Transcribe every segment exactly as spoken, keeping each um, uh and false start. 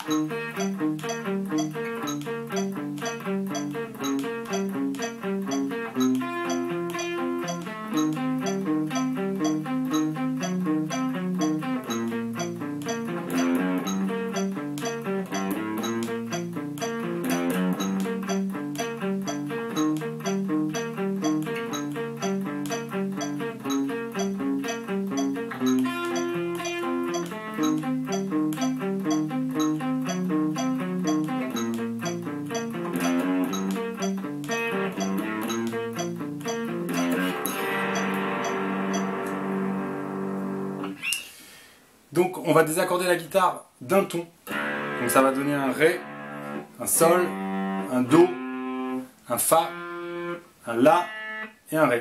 Donc on va désaccorder la guitare d'un ton. Donc ça va donner un Ré, un Sol, un Do, un Fa, un La et un Ré.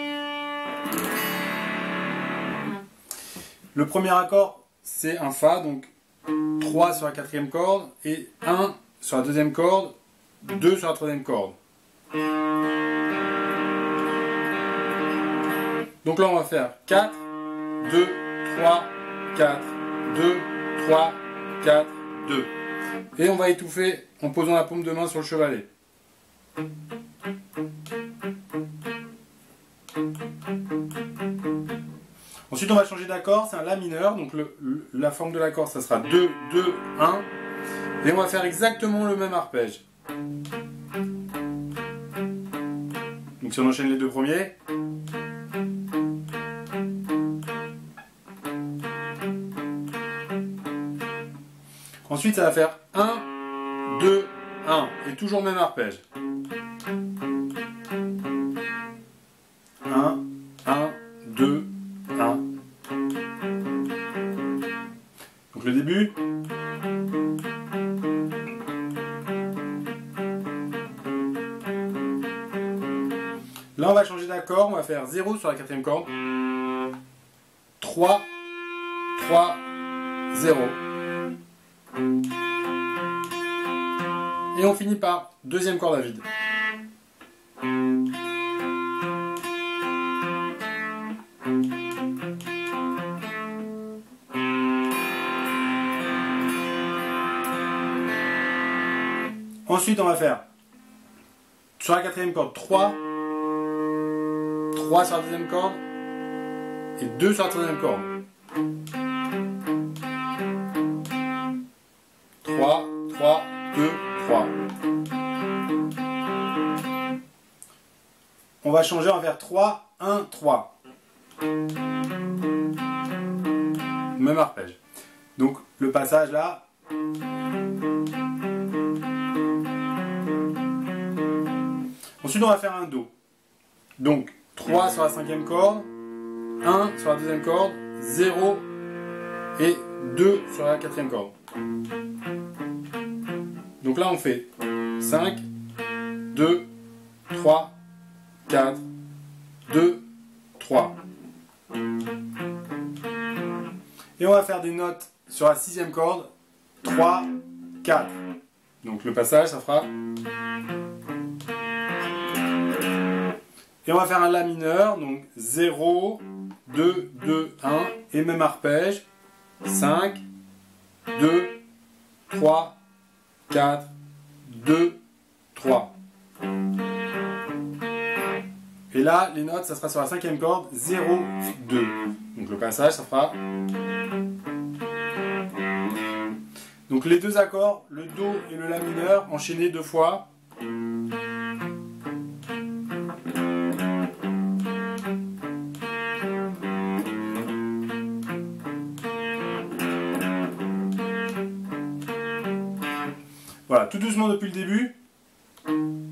Le premier accord c'est un Fa, donc trois sur la quatrième corde et un sur la deuxième corde, deux sur la troisième corde. Donc là on va faire quatre, deux, trois, quatre, deux, trois, quatre, deux. Et on va étouffer en posant la paume de main sur le chevalet. Ensuite on va changer d'accord, c'est un La mineur, donc le, le, la forme de l'accord ça sera deux, deux, un. Et on va faire exactement le même arpège. Donc si on enchaîne les deux premiers. Ensuite, ça va faire un, deux, un. Et toujours le même arpège. un, un, deux, un. Donc le début. Là, on va changer d'accord. On va faire zéro sur la quatrième corde. trois, trois, zéro. Et on finit par deuxième corde à vide. Ensuite, on va faire sur la quatrième corde trois, trois sur la deuxième corde et deux sur la troisième corde. trois, trois, deux, trois. On va changer, on va faire trois, un, trois. Même arpège. Donc le passage là. Ensuite on va faire un Do. Donc trois sur la cinquième corde, un sur la deuxième corde, zéro et deux sur la quatrième corde. Donc là on fait cinq, deux, trois, quatre, deux, trois. Et on va faire des notes sur la sixième corde, trois, quatre. Donc le passage ça fera. Et on va faire un La mineur, donc zéro, deux, deux, un, et même arpège, cinq, deux, trois, quatre, deux, trois. Et là, les notes, ça sera sur la cinquième corde, zéro, deux. Donc le passage, ça fera. Donc les deux accords, le Do et le La mineur, enchaînés deux fois. Voilà, tout doucement depuis le début.